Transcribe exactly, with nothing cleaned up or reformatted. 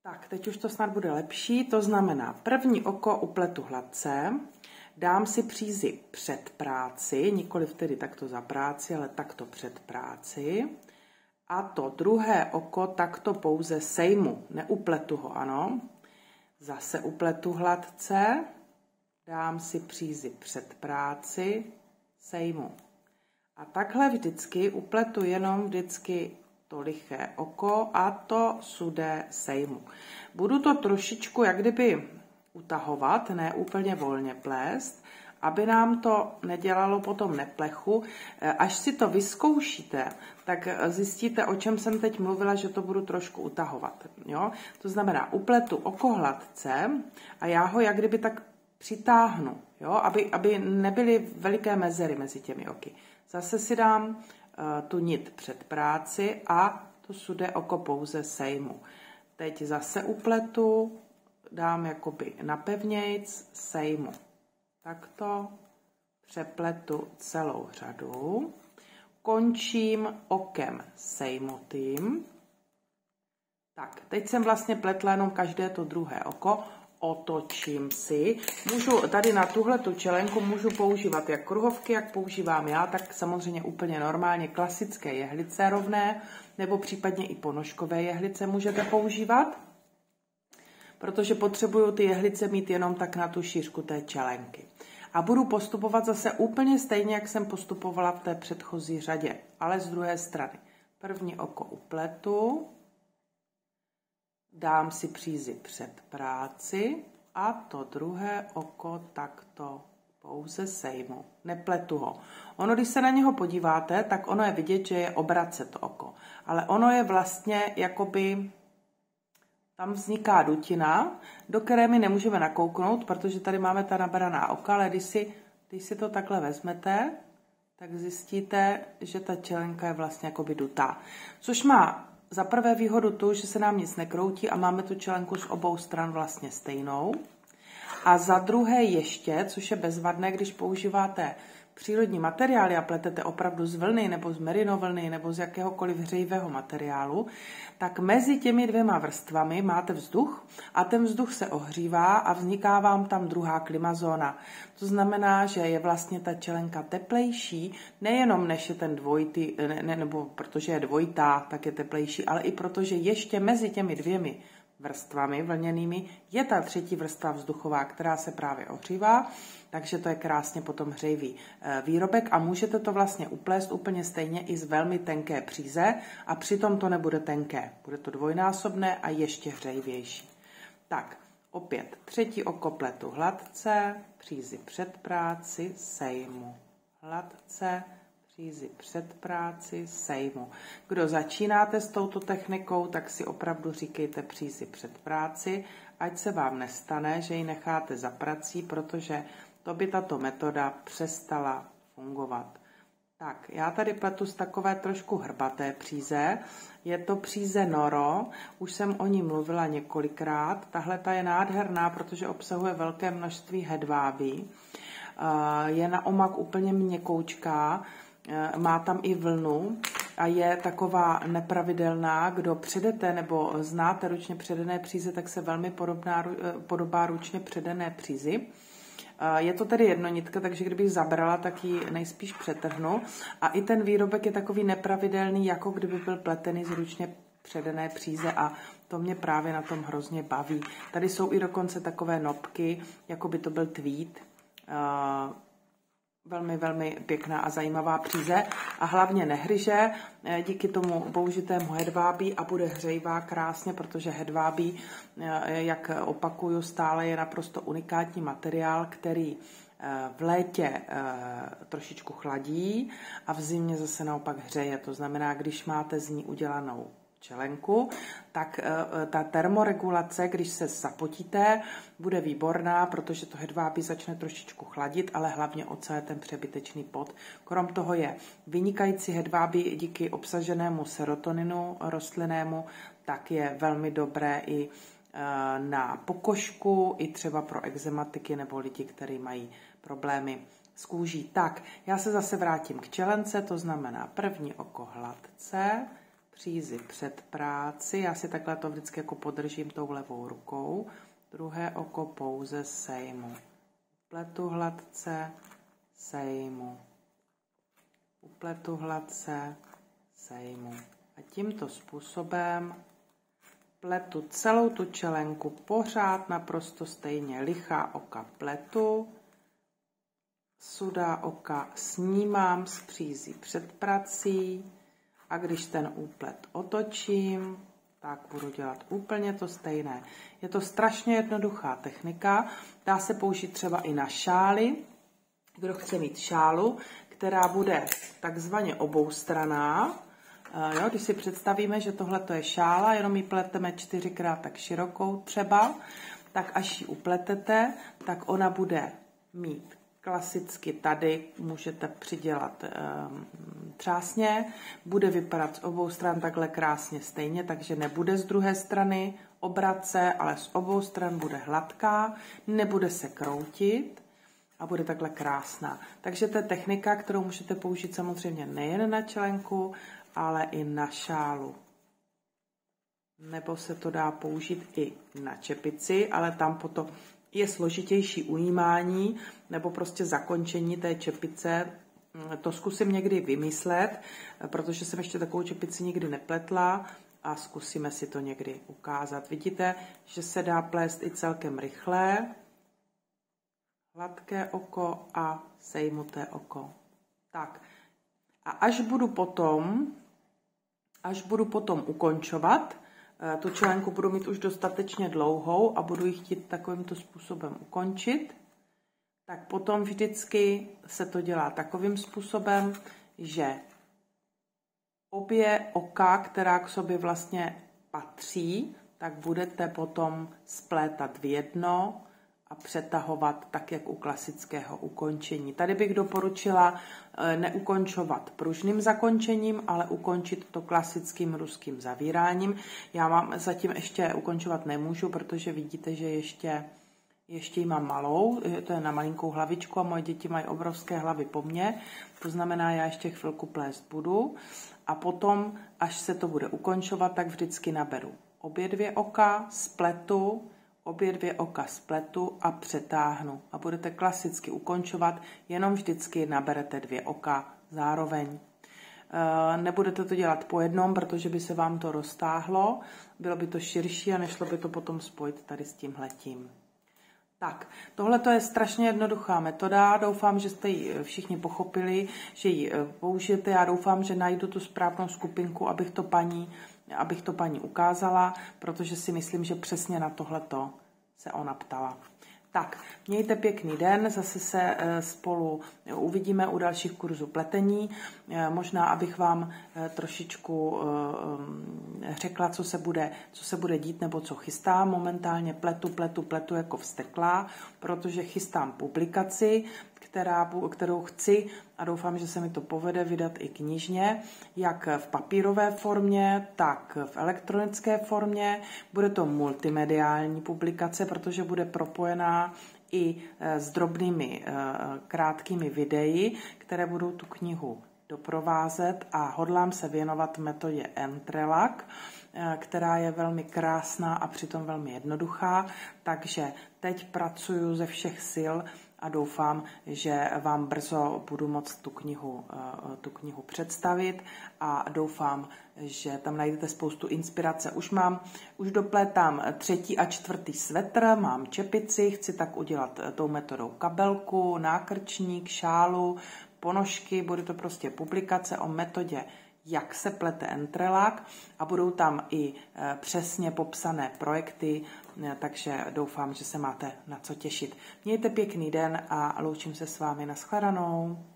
Tak, teď už to snad bude lepší, to znamená první oko upletu hladce, dám si přízi před práci, nikoliv tedy takto za práci, ale takto před práci. A to druhé oko takto pouze sejmu, neupletu ho, ano. Zase upletu hladce, dám si přízi před práci, sejmu. A takhle vždycky upletu jenom vždycky to liché oko a to sudé sejmu. Budu to trošičku jak kdyby utahovat, ne úplně volně plést, aby nám to nedělalo potom neplechu. Až si to vyzkoušíte, tak zjistíte, o čem jsem teď mluvila, že to budu trošku utahovat. Jo? To znamená, upletu oko hladce a já ho jak kdyby tak přitáhnu, jo? Aby, aby nebyly veliké mezery mezi těmi oky. Zase si dám uh, tu nit před práci a to sudé oko pouze sejmu. Teď zase upletu, dám jakoby napevnějc, sejmu. Takto přepletu celou řadu. Končím okem sejmutým. Tak, teď jsem vlastně pletla jenom každé to druhé oko. Otočím si. Můžu tady na tuhletu čelenku můžu používat jak kruhovky, jak používám já, tak samozřejmě úplně normálně klasické jehlice rovné, nebo případně i ponožkové jehlice můžete používat, protože potřebuju ty jehlice mít jenom tak na tu šířku té čelenky. A budu postupovat zase úplně stejně, jak jsem postupovala v té předchozí řadě, ale z druhé strany. První oko upletu, dám si přízi před práci a to druhé oko takto pouze sejmu. Nepletu ho. Ono, když se na něho podíváte, tak ono je vidět, že je obracet to oko. Ale ono je vlastně jakoby, tam vzniká dutina, do které my nemůžeme nakouknout, protože tady máme ta nabraná oka, ale když si, když si to takhle vezmete, tak zjistíte, že ta čelenka je vlastně jakoby dutá. Což má za prvé výhodu tu, že se nám nic nekroutí a máme tu čelenku z obou stran vlastně stejnou. A za druhé ještě, což je bezvadné, když používáte přírodní materiály a pletete opravdu z vlny nebo z merinovlny nebo z jakéhokoliv hřejivého materiálu, tak mezi těmi dvěma vrstvami máte vzduch a ten vzduch se ohřívá a vzniká vám tam druhá klimazóna. To znamená, že je vlastně ta čelenka teplejší, nejenom než je ten dvojitý, ne, ne, nebo protože je dvojitá, tak je teplejší, ale i protože ještě mezi těmi dvěmi vrstvami vlněnými je ta třetí vrstva vzduchová, která se právě ohřívá, takže to je krásně potom hřejivý výrobek a můžete to vlastně uplést úplně stejně i z velmi tenké příze a přitom to nebude tenké, bude to dvojnásobné a ještě hřejivější. Tak, opět třetí oko pletu hladce, přízi před práci, sejmu, hladce, přízi před práci, sejmu. Kdo začínáte s touto technikou, tak si opravdu říkejte přízi před práci, ať se vám nestane, že ji necháte za prací, protože to by tato metoda přestala fungovat. Tak, já tady pletu z takové trošku hrbaté příze. Je to příze Noro, už jsem o ní mluvila několikrát. Tahle ta je nádherná, protože obsahuje velké množství hedvábí. Je na omak úplně měkoučká, má tam i vlnu a je taková nepravidelná. Kdo předete nebo znáte ručně předené příze, tak se velmi podobná, podobá ručně předené přízi. Je to tedy jednonitka, takže kdybych zabrala, tak ji nejspíš přetrhnu. A i ten výrobek je takový nepravidelný, jako kdyby byl pletený z ručně předené příze a to mě právě na tom hrozně baví. Tady jsou i dokonce takové nopky, jako by to byl tweed. Velmi, velmi pěkná a zajímavá příze a hlavně nehryže díky tomu použitému hedvábí a bude hřejivá krásně, protože hedvábí, jak opakuju stále, je naprosto unikátní materiál, který v létě trošičku chladí a v zimě zase naopak hřeje. To znamená, když máte z ní udělanou čelenku, tak ta termoregulace, když se zapotíte, bude výborná, protože to hedvábí začne trošičku chladit, ale hlavně océ ten přebytečný pot. Krom toho je vynikající hedvábí díky obsaženému serotoninu rostlinnému, tak je velmi dobré i na pokožku, i třeba pro ekzematiky nebo lidi, kteří mají problémy s kůží. Tak, já se zase vrátím k čelence, to znamená první oko hladce, přízi před práci. Já si takhle to vždycky jako podržím tou levou rukou. Druhé oko pouze sejmu. Upletu hladce, sejmu. Upletu hladce, sejmu. A tímto způsobem pletu celou tu čelenku pořád naprosto stejně. Lichá oka pletu, sudá oka snímám z přízí před prací a když ten úplet otočím, tak budu dělat úplně to stejné. Je to strašně jednoduchá technika, dá se použít třeba i na šály. Kdo chce mít šálu, která bude takzvaně oboustranná, jo, když si představíme, že tohle je šála, jenom ji pleteme čtyřikrát tak širokou třeba, tak až ji upletete, tak ona bude mít klasicky tady, můžete přidělat um, třásně, bude vypadat z obou stran takhle krásně stejně, takže nebude z druhé strany obrace, ale z obou stran bude hladká, nebude se kroutit a bude takhle krásná. Takže to je technika, kterou můžete použít samozřejmě nejen na čelenku, ale i na šálu. Nebo se to dá použít i na čepici, ale tam potom je složitější ujímání nebo prostě zakončení té čepice. To zkusím někdy vymyslet, protože jsem ještě takovou čepici nikdy nepletla a zkusíme si to někdy ukázat. Vidíte, že se dá plést i celkem rychle. Hladké oko a sejmuté oko. Tak. A až budu potom, až budu potom ukončovat, tu čelenku budu mít už dostatečně dlouhou a budu ji chtít takovýmto způsobem ukončit, tak potom vždycky se to dělá takovým způsobem, že obě oka, která k sobě vlastně patří, tak budete potom splétat v jedno a přetahovat tak, jak u klasického ukončení. Tady bych doporučila neukončovat pružným zakončením, ale ukončit to klasickým ruským zavíráním. Já mám zatím ještě ukončovat nemůžu, protože vidíte, že ještě, ještě ji mám malou, to je na malinkou hlavičku a moje děti mají obrovské hlavy po mně, to znamená, já ještě chvilku plést budu a potom, až se to bude ukončovat, tak vždycky naberu obě dvě oka, spletu, obě dvě oka spletu a přetáhnu. A budete klasicky ukončovat, jenom vždycky naberete dvě oka zároveň. E, nebudete to dělat po jednom, protože by se vám to roztáhlo, bylo by to širší a nešlo by to potom spojit tady s tímhletím. Tak, tohle je strašně jednoduchá metoda, doufám, že jste ji všichni pochopili, že ji použijete, já doufám, že najdu tu správnou skupinku, abych to paní abych to paní ukázala, protože si myslím, že přesně na tohleto se ona ptala. Tak, mějte pěkný den, zase se spolu uvidíme u dalších kurzů pletení. Možná, abych vám trošičku řekla, co se bude, co se bude dít nebo co chystám. Momentálně pletu, pletu, pletu jako vzteklá, protože chystám publikaci, která, kterou chci a doufám, že se mi to povede vydat i knižně, jak v papírové formě, tak v elektronické formě. Bude to multimediální publikace, protože bude propojená i s drobnými krátkými videi, které budou tu knihu doprovázet a hodlám se věnovat metodě Entrelac, která je velmi krásná a přitom velmi jednoduchá, takže teď pracuji ze všech sil a doufám, že vám brzo budu moct tu knihu, tu knihu představit a doufám, že tam najdete spoustu inspirace. Už mám, už doplétám třetí a čtvrtý svetr, mám čepici, chci tak udělat tou metodou kabelku, nákrčník, šálu, ponožky, bude to prostě publikace o metodě, jak se plete Entrelac a budou tam i přesně popsané projekty, takže doufám, že se máte na co těšit. Mějte pěkný den a loučím se s vámi. Nashledanou.